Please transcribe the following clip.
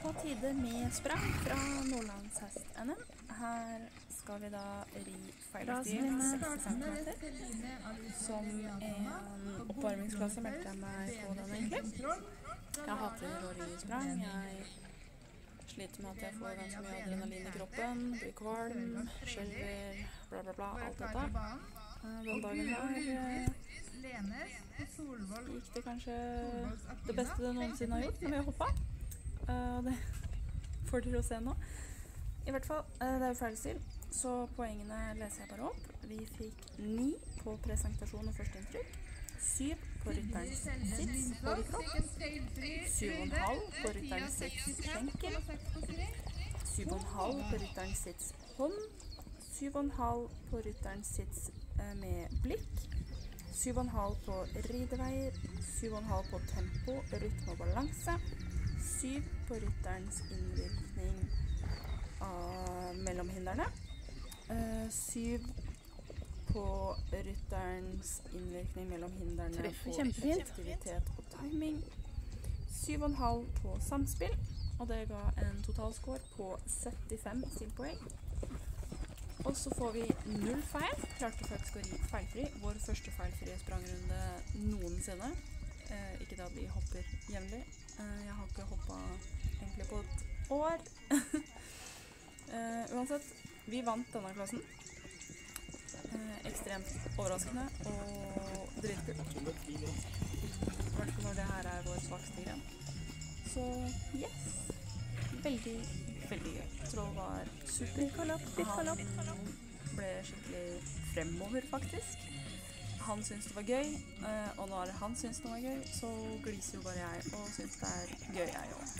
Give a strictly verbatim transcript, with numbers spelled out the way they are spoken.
på tide med sprang fra Nordlands hest-N M. Her skal vi da ri feilstil seksti centimeter. Som en oppvarmingsklasse meldte jeg meg på den egentlig. Jeg hater å ri sprang. Jeg sliter med at jeg får ganske mye adrenalin i kroppen, blir kvalm, skjelver, bla bla bla, alt dette. Den dagen her gikk det kanskje det beste det noensinne har gjort når vi har hoppet. Uh, det får dere å se nå. I hvert fall, uh, det er jo feilstil, så poengene leser jeg bare opp. Vi fikk ni på presentasjon og førsteinntrykk, syv på rytterens sits overkropp, syv og en halv på rytterens sits skjenkel, syv og en halv på rytterens sits hånd, syv og en halv på rytterens sits uh, med blikk, syv og en halv på rideveier, syv og en halv på tempo, rytme og balanse, syv på rytterens innvirkning av mellomhinderne, uh, syv på rytterens innvirkning mellom hinderne på effektivitet og timing, syv og en halv på samspill, og det ga en totalscore på syttifem stilpoeng. Og så får vi null feil, klarte faktisk å ri feilfri, vår første feilfrie sprangrunde noensinne. Eh, ikke da vi hopper jevnlig. Eh, jeg har ikke hoppet egentlig på et år. eh, uansett, vi vant denne klassen. Eh, ekstremt overraskende og dritkult. I hvert fall når det her er vår svakeste gren. Så yes, veldig, veldig gøy. Troll var super. Han ble skikkelig fremover faktisk. Han syntes det var gøy, og når han syntes det var gøy, så gliser jo bare jeg og synes det er gøy jeg også.